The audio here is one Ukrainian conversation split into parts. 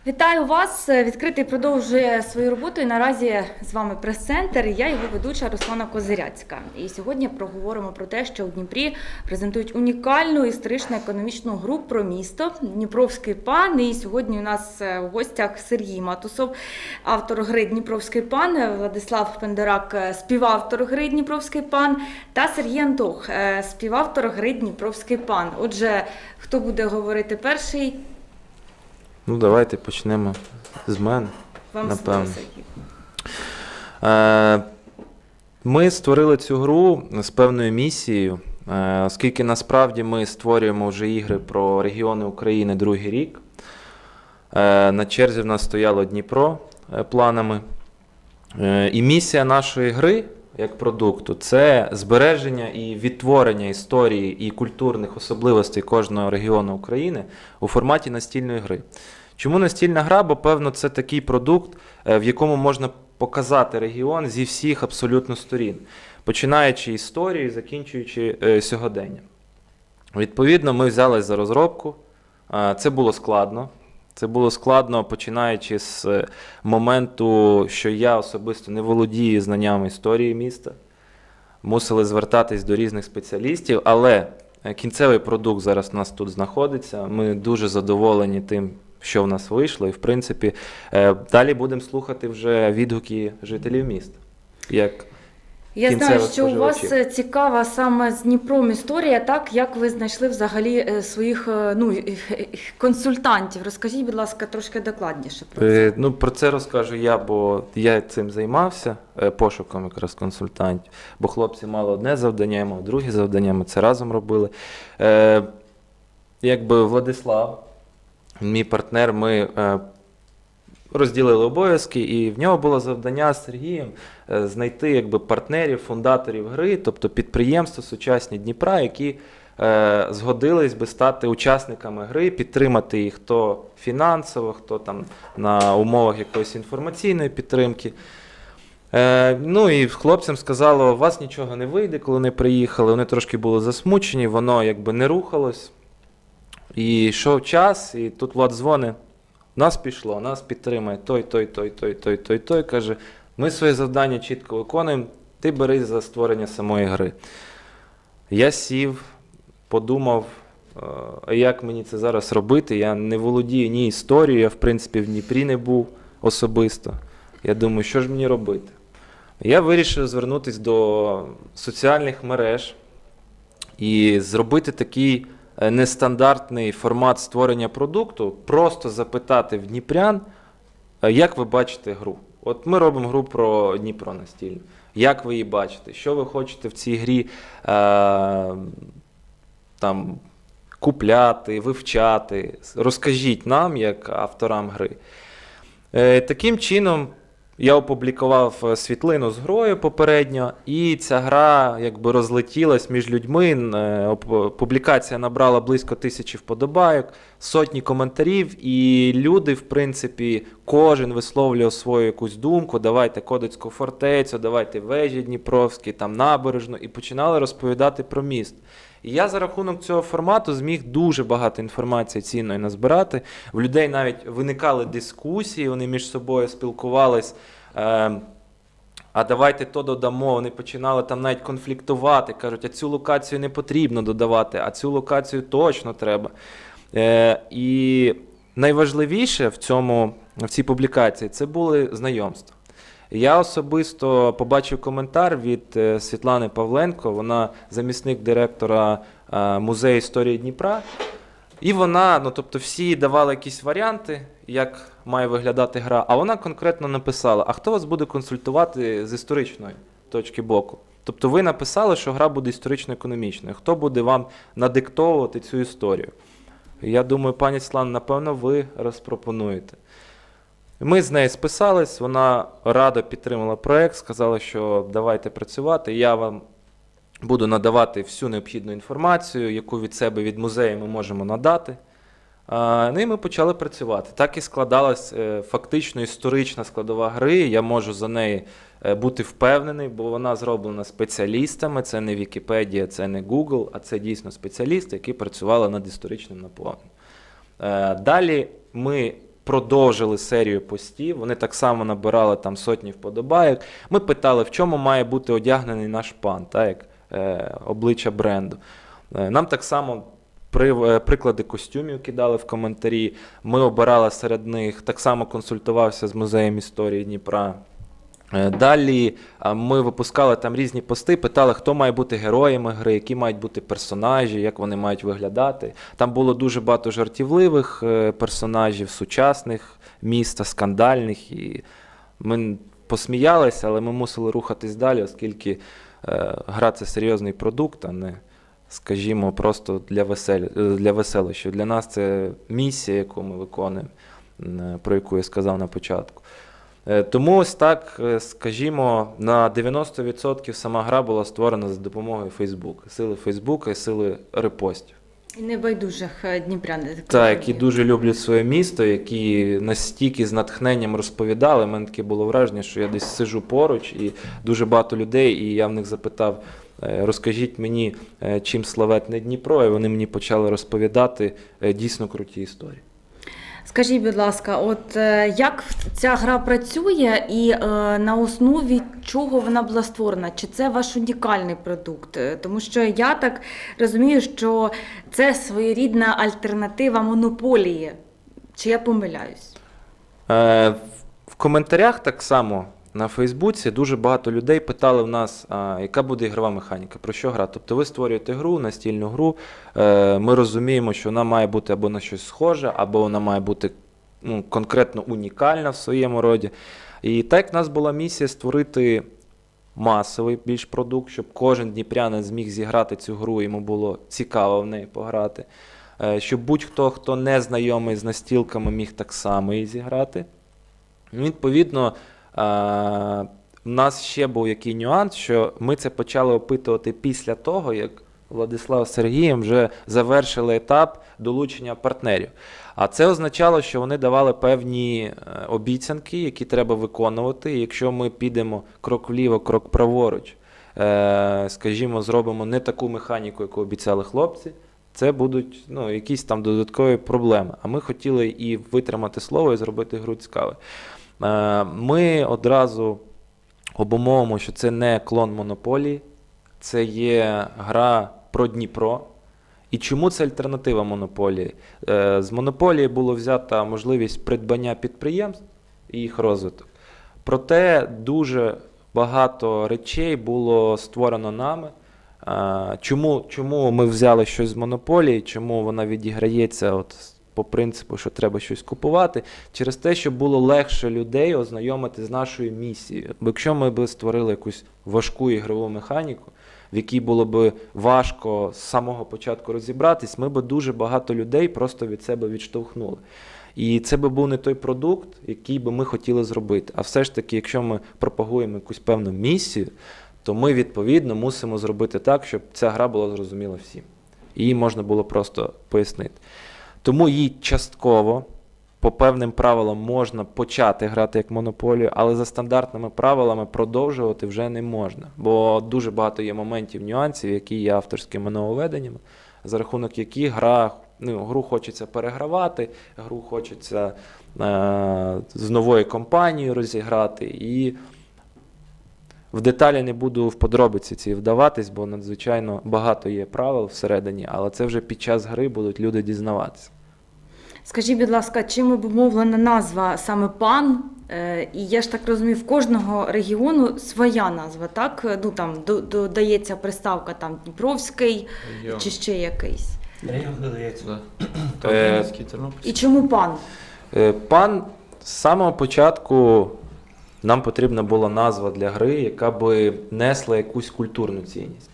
Вітаю вас! Відкритий продовжує свою роботу і наразі з вами прес-центр. Я його ведуча Руслана Козиряцька. І сьогодні проговоримо про те, що в Дніпрі презентують унікальну історично-економічну гру про місто «Дніпровський пан». І сьогодні у нас в гостях Сергій Матусов, автор гри «Дніпровський пан», Владислав Пендерак, співавтор гри «Дніпровський пан» та Сергій Антох, співавтор гри «Дніпровський пан». Отже, хто буде говорити перший? Ну, давайте почнемо з мене, Вам напевно. слово, Сергій. Ми створили цю гру з певною місією, оскільки насправді ми створюємо вже ігри про регіони України другий рік. На черзі в нас стояло Дніпро планами. І місія нашої гри, як продукту, це збереження і відтворення історії і культурних особливостей кожного регіону України у форматі настільної гри. Чому настільна гра? Бо, певно, це такий продукт, в якому можна показати регіон зі всіх абсолютно сторін, починаючи історії, закінчуючи сьогоденням. Відповідно, ми взялись за розробку. Це було складно. Це було складно, починаючи з моменту, що я особисто не володію знаннями історії міста. Мусили звертатись до різних спеціалістів, але кінцевий продукт зараз у нас тут знаходиться. Ми дуже задоволені тим, що в нас вийшло. І, в принципі, далі будемо слухати вже відгуки жителів міста. Я знаю, що у вас цікава саме з Дніпром історія, так? Як ви знайшли взагалі своїх консультантів? Розкажіть, будь ласка, трошки докладніше про це. Про це розкажу я, бо я цим займався, пошуком якраз консультантів. Бо хлопці мали одне завдання, я мав друге завдання, ми це разом робили. Владислав, мій партнер, ми розділили обов'язки, і в нього було завдання з Сергієм знайти партнерів, фундаторів гри, тобто підприємства сучасні Дніпра, які згодились би стати учасниками гри, підтримати їх хто фінансово, хто там на умовах якоїсь інформаційної підтримки. І хлопцям сказало, у вас нічого не вийде, коли вони приїхали, вони трошки були засмучені, воно не рухалось. І йшов час, і тут Влад дзвонить. Нас пішло, нас підтримує той, каже, ми своє завдання чітко виконуємо, ти берись за створення самої гри. Я сів, подумав, як мені це зараз робити, я не володію ні історією, я в принципі в Дніпрі не був особисто. Я думаю, що ж мені робити? Я вирішив звернутися до соціальних мереж і зробити такий нестандартний формат створення продукту, просто запитати в дніпрян, як ви бачите гру. От ми робимо гру про Дніпро настільну. Як ви її бачите? Що ви хочете в цій грі купляти, вивчати? Розкажіть нам, як авторам гри. Таким чином, я опублікував світлину з грою попередньо, і ця гра розлетілась між людьми. Публікація набрала близько 1000 вподобайок, сотні коментарів, і люди, в принципі, кожен висловлював свою якусь думку, давайте Кодицьку фортецю, давайте вежі Дніпровські, набережну, і починали розповідати про міст. І я за рахунок цього формату зміг дуже багато інформації цінної назбирати. В людей навіть виникали дискусії, вони між собою спілкувались, а давайте то додамо. Вони починали там навіть конфліктувати, кажуть, а цю локацію не потрібно додавати, а цю локацію точно треба. І найважливіше в цій публікації це були знайомства. Я особисто побачив коментар від Світлани Павленко, вона замісник директора Музею історії Дніпра. І вона, всі давали якісь варіанти, як має виглядати гра, а вона конкретно написала, а хто вас буде консультувати з історичної точки боку? Тобто ви написали, що гра буде історично-економічною, хто буде вам надиктовувати цю історію? Я думаю, пані Світлана, напевно, ви розпропонуєте. Ми з нею списались, вона радо підтримала проєкт, сказала, що давайте працювати, я вам буду надавати всю необхідну інформацію, яку від себе, від музею ми можемо надати. І ми почали працювати. Так і складалась фактично історична складова гри, я можу за неї бути впевнений, бо вона зроблена спеціалістами, це не Вікіпедія, це не Google, а це дійсно спеціалісти, які працювали над історичним наповненням. Далі ми продовжили серію постів, вони так само набирали там сотні вподобайок. Ми питали, в чому має бути одягнений наш пан, так, як обличчя бренду. Нам так само приклади костюмів кидали в коментарі, ми обирали серед них, так само консультувався з Музеєм історії Дніпра. Далі ми випускали там різні пости, питали, хто має бути героями гри, які мають бути персонажі, як вони мають виглядати. Там було дуже багато жартівливих персонажів, сучасних міста, скандальних. І ми посміялися, але ми мусили рухатись далі, оскільки гра – це серйозний продукт, а не, скажімо, просто для веселища. Для нас це місія, яку ми виконуємо, про яку я сказав на початку. Тому ось так, скажімо, на 90% сама гра була створена за допомогою Фейсбука. Сили Фейсбука і сили репостів. І небайдужих дніпрян. Так, які дуже люблять своє місто, які настільки з натхненням розповідали. У мене таке було враження, що я десь сиджу поруч і дуже багато людей, і я в них запитав, розкажіть мені, чим славетне Дніпро, і вони мені почали розповідати дійсно круті історії. Скажіть, будь ласка, от як ця гра працює і на основі чого вона була створена? Чи це ваш унікальний продукт? Тому що я так розумію, що це своєрідна альтернатива монополії. Чи я помиляюсь? В коментарях так само на Фейсбуці дуже багато людей питали в нас, яка буде ігрова механіка, про що гра. Тобто ви створюєте гру, настільну гру, ми розуміємо, що вона має бути або на щось схоже, або вона має бути конкретно унікальна в своєму роді. І так як в нас була місія створити масовий більш продукт, щоб кожен дніпрянин зміг зіграти цю гру, йому було цікаво в неї пограти, щоб будь-хто, хто не знайомий з настілками, міг так само її зіграти. Відповідно, у нас ще був який нюанс, що ми це почали опитувати після того, як Владислав з Сергієм вже завершили етап долучення партнерів. А це означало, що вони давали певні обіцянки, які треба виконувати. І якщо ми підемо крок вліво, крок праворуч, скажімо, зробимо не таку механіку, яку обіцяли хлопці, це будуть якісь там додаткові проблеми. А ми хотіли і витримати слово, і зробити гру цікавою. Ми одразу обумовимо, що це не клон Монополії, це є гра про Дніпро. І чому це альтернатива Монополії? З Монополії було взята можливість придбання підприємств і їх розвиток. Проте дуже багато речей було створено нами. Чому ми взяли щось з Монополії, чому вона відіграється по принципу, що треба щось купувати, через те, щоб було легше людей ознайомити з нашою місією. Бо якщо ми б створили якусь важку ігрову механіку, в якій було б важко з самого початку розібратись, ми б дуже багато людей просто від себе відштовхнули. І це би був не той продукт, який би ми хотіли зробити. А все ж таки, якщо ми пропагуємо якусь певну місію, то ми, відповідно, мусимо зробити так, щоб ця гра була зрозуміла всім. Її можна було просто пояснити. Тому її частково, по певним правилам, можна почати грати як Монополію, але за стандартними правилами продовжувати вже не можна. Бо дуже багато є моментів, нюансів, які є авторськими нововведеннями, за рахунок яких гру хочеться перегравати, гру хочеться з новою компанією розіграти. І в деталі не буду в подробиці ці вдаватись, бо надзвичайно багато є правил всередині, але це вже під час гри будуть люди дізнаватися. Скажіть, будь ласка, чим обумовлена назва саме «Пан»? І я ж так розумію, в кожного регіону своя назва, так? Там додається приставка там Дніпровський чи ще якийсь. Регіон додається, так. І чому «Пан»? «Пан» з самого початку нам потрібна була назва для гри, яка би несла якусь культурну цінність.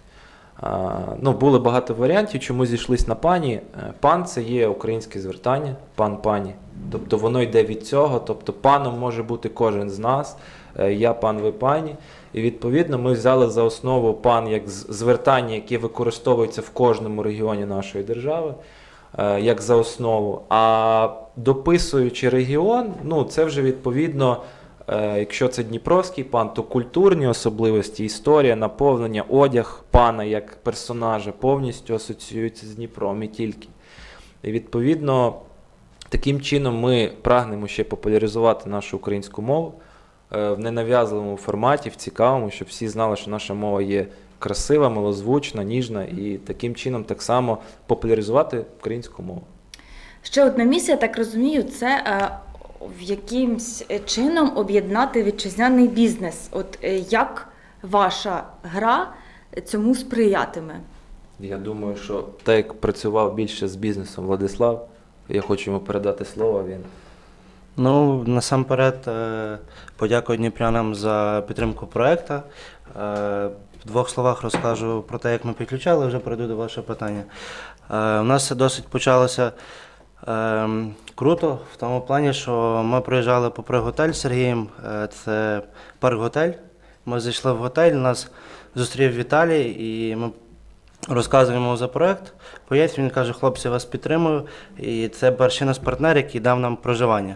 Було багато варіантів, чому зійшлись на «Пані». «Пан» – це є українське звертання, «пан», «пані». Тобто воно йде від цього, тобто паном може бути кожен з нас, я пан, ви пані. І відповідно ми взяли за основу «пан» як звертання, яке використовується в кожному регіоні нашої держави, як за основу. А дописуючи регіон, це вже відповідно, якщо це Дніпровський пан, то культурні особливості, історія, наповнення, одяг пана як персонажа повністю асоціюється з Дніпром і тільки. І відповідно Таким чином ми прагнемо ще популяризувати нашу українську мову в ненав'язливому форматі, в цікавому, щоб всі знали, що наша мова є красива, милозвучна, ніжна, і таким чином так само популяризувати українську мову. Ще одна місія, так розумію, це в якимсь чином об'єднати вітчизняний бізнес. От як ваша гра цьому сприятиме? Я думаю, що так як працював більше з бізнесом Владислав, я хочу йому передати слово, він. Ну, насамперед, подякую дніпрянам за підтримку проєкту. В двох словах розкажу про те, як ми підключали, вже перейду до вашого питання. У нас все досить почалося круто, в тому плані, що ми приїжджали попри готель з Сергієм, це парк-готель. Ми зайшли в готель, нас зустрів Віталій, і ми розказуємо за проєкт. Пояснюю, він каже, хлопці, я вас підтримую. І це перший наш партнер, який дав нам проживання.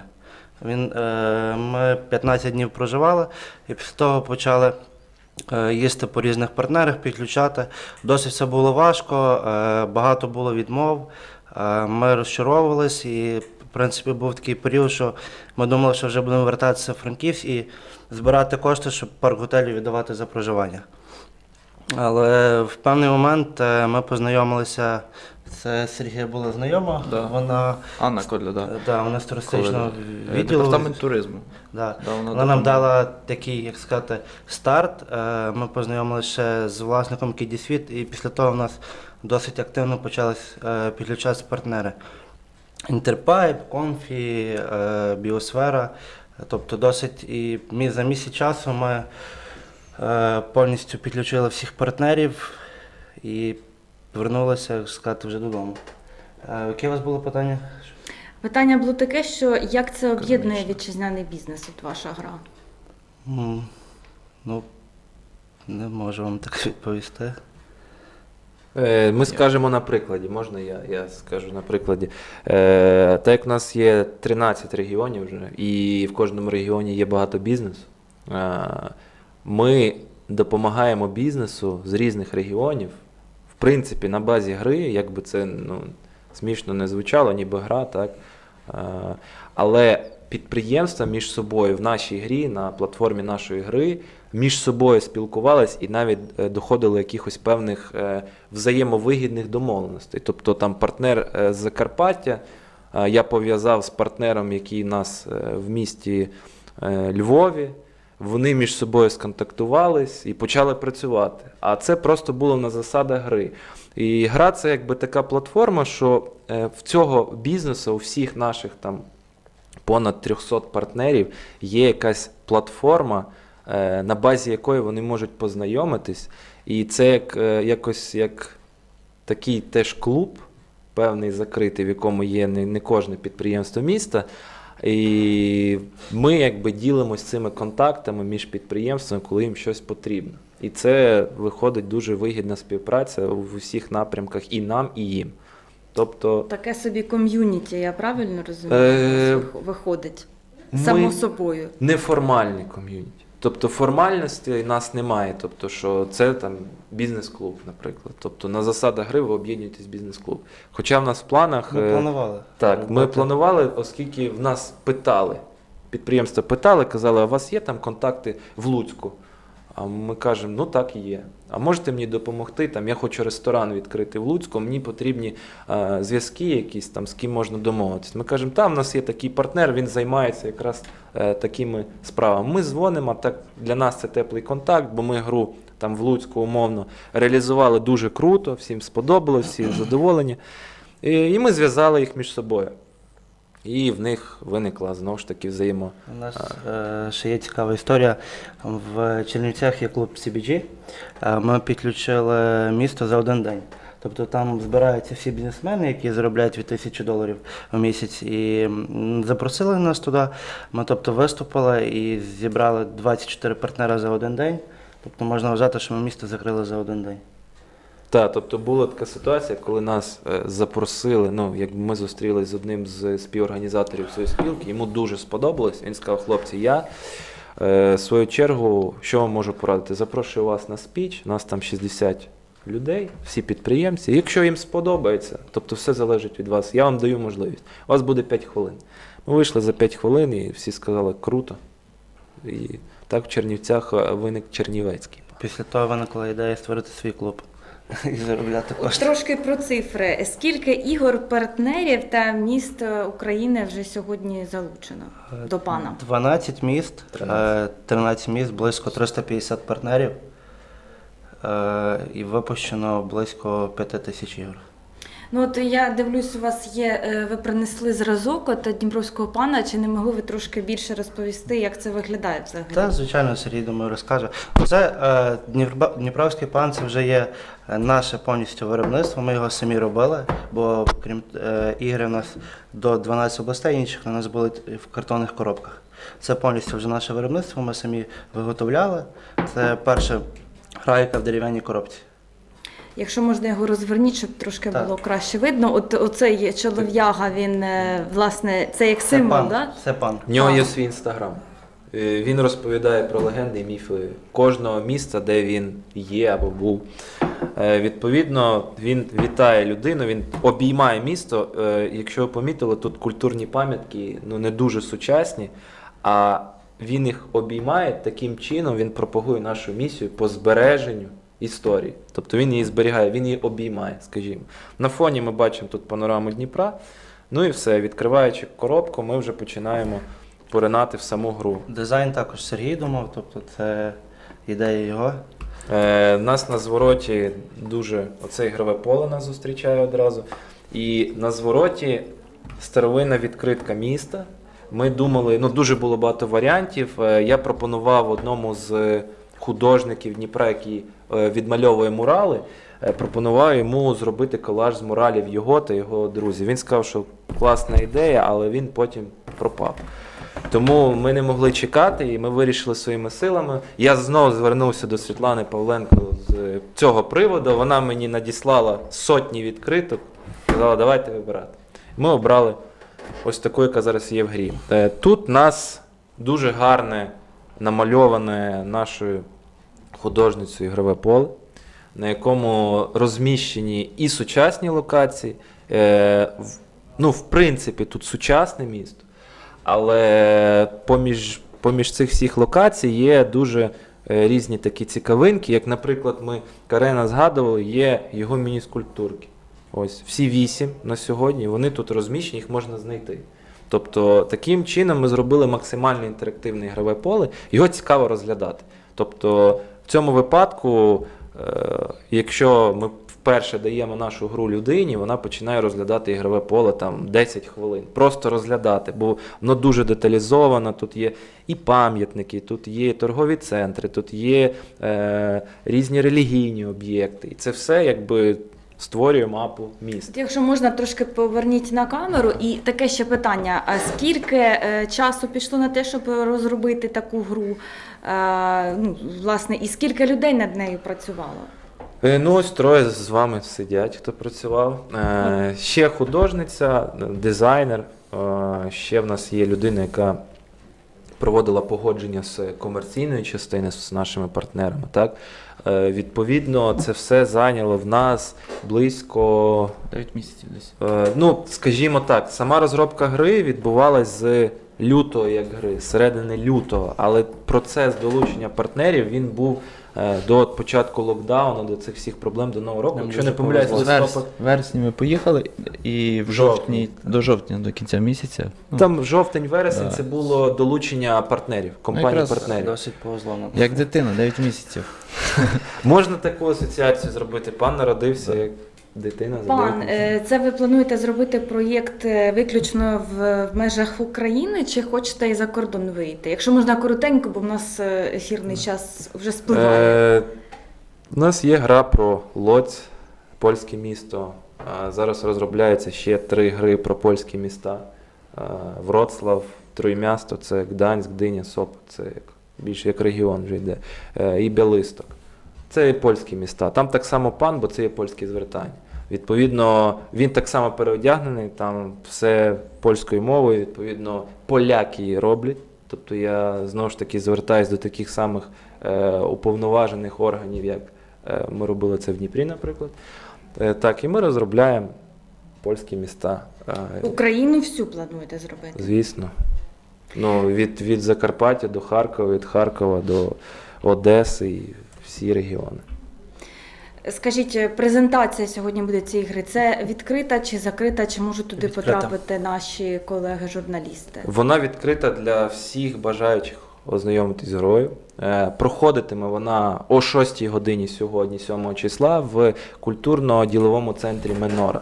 Ми 15 днів проживали, і після того почали їсти по різних партнерах, підключати. Досить все було важко, багато було відмов. Ми розчаровувались, і, в принципі, був такий період, що ми думали, що вже будемо вертатися в Франківськ і збирати кошти, щоб парк-готелю віддавати за проживання. Але в певний момент ми познайомилися, це Сергія була знайома, Да. вона, Анна Кодля, да. да, вона з туристичного Коли- відділу. Департамент туризму. Да. Да, Вона нам дала такий, як сказати, старт. Ми познайомилися ще з власником Кідісвіт, і після того в нас досить активно почали підключатися партнери. Інтерпайп, Комфі, Біосфера. Тобто досить і за місяць часу ми повністю підключили всіх партнерів і повернулися, як сказати, вже додому. Яке у вас було питання? Питання було таке, що як це об'єднує вітчизняний бізнес, от ваша гра? Ну, не можу вам так відповісти. Ми скажемо на прикладі, можна я скажу на прикладі. Так як в нас є 13 регіонів вже, і в кожному регіоні є багато бізнесу, ми допомагаємо бізнесу з різних регіонів, в принципі, на базі гри, як би це смішно не звучало, ніби гра, так? Але підприємства між собою в нашій грі, на платформі нашої гри, між собою спілкувались і навіть доходили якихось певних взаємовигідних домовленостей. Тобто там партнер з Закарпаття, я пов'язав з партнером, який у нас в місті Львові, вони між собою сконтактувались і почали працювати. А це просто було на засадах гри. І гра – це якби така платформа, що в цього бізнесу, у всіх наших там понад 300 партнерів є якась платформа, на базі якої вони можуть познайомитись. І це якось як такий теж клуб, певний закритий, в якому є не кожне підприємство міста. І ми якби ділимось цими контактами між підприємствами, коли їм щось потрібно. І це виходить дуже вигідна співпраця в усіх напрямках і нам, і їм. Тобто, Таке собі ком'юніті, я правильно розумію, виходить? Само собою. Неформальний ком'юніті. Тобто формальності нас немає, тобто що це там бізнес-клуб, наприклад. Тобто на засадах гри ви об'єднуєтесь в бізнес-клуб. Хоча в нас в планах... Ми планували. Так, ми планували, оскільки в нас питали, підприємства питали, казали, а у вас є там контакти в Луцьку? А ми кажемо, ну так і є. А можете мені допомогти? Там, я хочу ресторан відкрити в Луцьку, мені потрібні зв'язки якісь, там, з ким можна домовитися. Ми кажемо, там в нас є такий партнер, він займається якраз такими справами. Ми дзвонимо, так для нас це теплий контакт, бо ми гру там в Луцьку умовно реалізували дуже круто, всім сподобалось, всі задоволені. І ми зв'язали їх між собою. І в них виникла, знову ж таки, У нас ще є цікава історія. В Чернівцях є клуб CBG. Ми підключили місто за один день. Тобто там збираються всі бізнесмени, які заробляють від $1000 в місяць. І запросили нас туди. Ми виступили і зібрали 24 партнера за один день. Тобто можна вважати, що ми місто закрили за один день. Так, тобто була така ситуація, коли нас запросили, як ми зустрілися з одним з співорганізаторів цієї спілки, йому дуже сподобалось, він сказав, хлопці, я в свою чергу, що вам можу порадити, запрошую вас на спіч, у нас там 60 людей, всі підприємці. Якщо їм сподобається, тобто все залежить від вас, я вам даю можливість. У вас буде 5 хвилин. Ми вийшли за 5 хвилин і всі сказали круто. І так в Чернівцях виник Чернівецький. Після того виникла ідея створити свій клуб і заробляти кошти. Трошки про цифри. Скільки ігор, партнерів та міст України вже сьогодні залучено до пана? 12 міст, 13 міст, близько 350 партнерів і випущено близько 5000 ігор. Ну от я дивлюсь, у вас є, ви принесли зразок от Дніпровського пана, чи не могли ви трошки більше розповісти, як це виглядає взагалі? Так, звичайно, Сергій, думаю, розкаже. Це Дніпровський пан, це вже є наше повністю виробництво, ми його самі робили, бо крім ігри у нас до 12 областей, інших у нас були в картонних коробках. Це повністю вже наше виробництво, ми самі виготовляли. Це перша грайка в дерев'яній коробці. Якщо можна його розверніть, щоб трошки Так. було краще видно. От оцей чолов'яга, він, власне, це як символ, пан, так? це пан. В нього є свій інстаграм. Він розповідає про легенди і міфи кожного місця, де він є або був. Відповідно, він вітає людину, він обіймає місто. Якщо ви помітили, тут культурні пам'ятки не дуже сучасні, а він їх обіймає таким чином, він пропагує нашу місію по збереженню історії. Тобто він її зберігає, він її обіймає, скажімо. На фоні ми бачимо тут панораму Дніпра. Ну і все, відкриваючи коробку, ми вже починаємо поринати в саму гру. Дизайн також Сергій думав, тобто це ідея його. У нас на звороті дуже оце ігрове поле нас зустрічає одразу. І на звороті старовинна відкритка міста. Ми думали, дуже було багато варіантів. Я пропонував одному з художників Дніпра, який відмальовує мурали, пропонував йому зробити колаж з муралів його та його друзів. Він сказав, що класна ідея, але він потім пропав. Тому ми не могли чекати, і ми вирішили своїми силами. Я знову звернувся до Світлани Павленко з цього приводу. Вона мені надіслала сотні відкриток, сказала, давайте вибирати. Ми обрали ось таку, яка зараз є в грі. Тут нас дуже гарне намальоване нашою художницею ігрове поле, на якому розміщені і сучасні локації. В принципі, тут сучасне місто, але поміж цих всіх локацій є дуже різні такі цікавинки, як, наприклад, Карена згадували, є його міні-скульптурки. Ось, всі 8 на сьогодні, вони тут розміщені, їх можна знайти. Тобто, таким чином ми зробили максимально інтерактивне ігрове поле, його цікаво розглядати. Тобто, в цьому випадку, якщо ми вперше даємо нашу гру людині, вона починає розглядати ігрове поле там 10 хвилин. Просто розглядати, бо воно дуже деталізовано, тут є і пам'ятники, тут є торгові центри, тут є різні релігійні об'єкти. І це все якби створює мапу міста. Якщо можна, трошки поверніть на камеру. І таке ще питання. А скільки часу пішло на те, щоб розробити таку гру? Власне, і скільки людей над нею працювало? Ось троє з вами сидять, хто працював. Ще художниця, дизайнер, ще в нас є людина, яка проводила погодження з комерційної частини з нашими партнерами. Так? Відповідно, це все зайняло в нас близько 9 місяців десь. Скажімо так, сама розробка гри відбувалась з лютого як гри, з середини лютого, але процес долучення партнерів, він був до початку локдауну, до цих всіх проблем, до Нового року. Якщо не помиляюсь, листопад. В вересні ми поїхали і в жовтні, до кінця місяця. Там жовтень-вересень це було долучення партнерів, компаній-партнерів. Досить повезло нам. Як дитина, 9 місяців. Можна таку асоціацію зробити. Пан народився як дитина. Пан, це ви плануєте зробити проєкт виключно в межах України, чи хочете і за кордон вийти? Якщо можна коротенько, бо в нас ефірний час вже спливає. У нас є гра про Лодзь, польське місто. Зараз розробляються ще 3 гри про польські міста. Вроцлав, Тrójmiasto, це Гданськ, Гдиня, Сопот, це більше як регіон вже йде. І Бялисток. Це і польські міста. Там так само пан, бо це є польські звертання. Відповідно, він так само переодягнений, там все польською мовою, відповідно, поляки її роблять. Тобто я, знову ж таки, звертаюся до таких самих уповноважених органів, як Ми робили це в Дніпрі, наприклад. Так, і ми розробляємо польські міста. Україну всю плануєте зробити? Звісно. Ну, від Закарпаття до Харкова, від Харкова до Одеси і всі регіони. Скажіть, презентація сьогодні буде цієї гри. Це відкрита чи закрита, чи можуть туди Відкрита. потрапити наші колеги-журналісти? Вона відкрита для всіх бажаючих ознайомитись з грою. Проходитиме вона о 6 годині сьогодні, 7 числа, в культурно-діловому центрі Менора.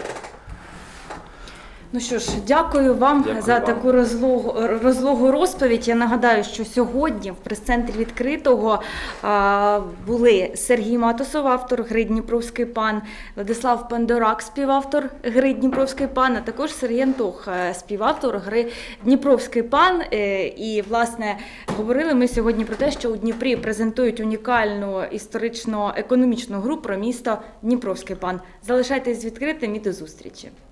Ну що ж, дякую вам Дякую за вам. таку розлогу розповідь. Я нагадаю, що сьогодні в прес-центрі відкритого були Сергій Матусов, автор гри «Дніпровський пан», Владислав Пендорак, співавтор гри «Дніпровський пан», а також Сергій Антох, співавтор гри «Дніпровський пан». І, власне, говорили ми сьогодні про те, що у Дніпрі презентують унікальну історично-економічну гру про місто Дніпровський пан. Залишайтесь відкритим і до зустрічі.